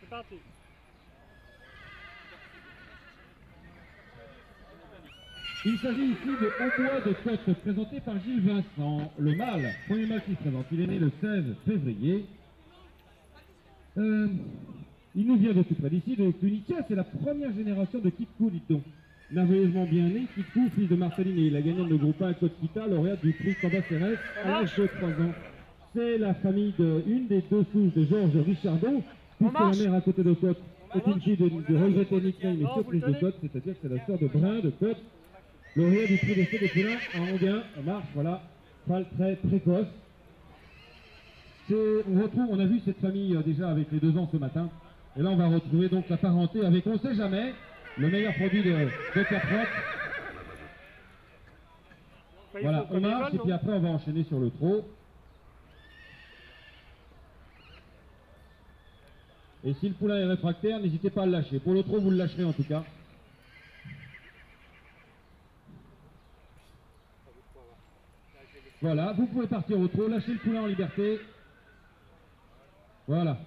C'est parti. Il s'agit ici de Hautbois de Côte, présenté par Gilles Vincent. Le mâle, premier mâle qui se présente, il est né le 16 février. Il nous vient de tout près d'ici, de Clunitia, c'est la première génération de Kitkou, dites-donc. Merveilleusement bien né, Kitkou, fils de Marceline et la gagnante de groupe 1 Côte Kita, lauréate du prix Cambacérès à l'âge de 3 ans. C'est la famille d'une des deux filles de Georges Richardot, puisque la mère à côté de Côte est une fille de regretté nickname et surprise de Côte, c'est-à-dire que c'est la sœur de Brun de Côte, lauréat du prix d'essai des poulains à Anguin, en marche, voilà, cheval très précoce. On a vu cette famille déjà avec les 2 ans ce matin, et là on va retrouver donc la parenté avec, on ne sait jamais, le meilleur produit de Caproc. Voilà, on marche et puis après on va enchaîner sur le trot. Et si le poulain est réfractaire, n'hésitez pas à le lâcher. Pour le trot, vous le lâcherez en tout cas. Voilà, vous pouvez partir au trot, lâcher le poulain en liberté. Voilà.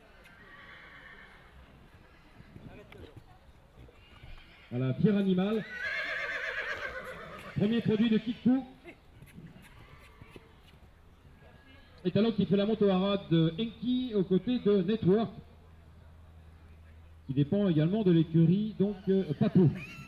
Voilà, Pierre Animal. Premier produit de Kitkou. Étalon qui fait la monte au haras de Enki aux côtés de Network, qui dépend également de l'écurie, donc Pato.